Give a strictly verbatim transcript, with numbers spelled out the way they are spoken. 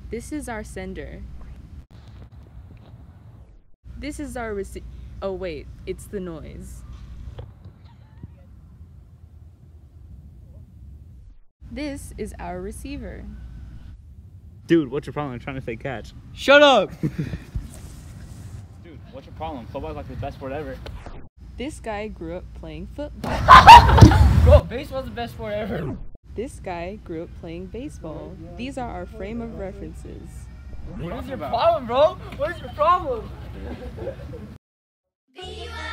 This is our sender. This is our rece- oh wait, it's the noise. This is our receiver. Dude, what's your problem? I'm trying to fake catch. Shut up! Dude, what's your problem? Football's like the best sport ever. This guy grew up playing football. Bro, baseball's the best sport ever. This guy grew up playing baseball. These are our frame of references. What is your problem, bro? What is your problem? B U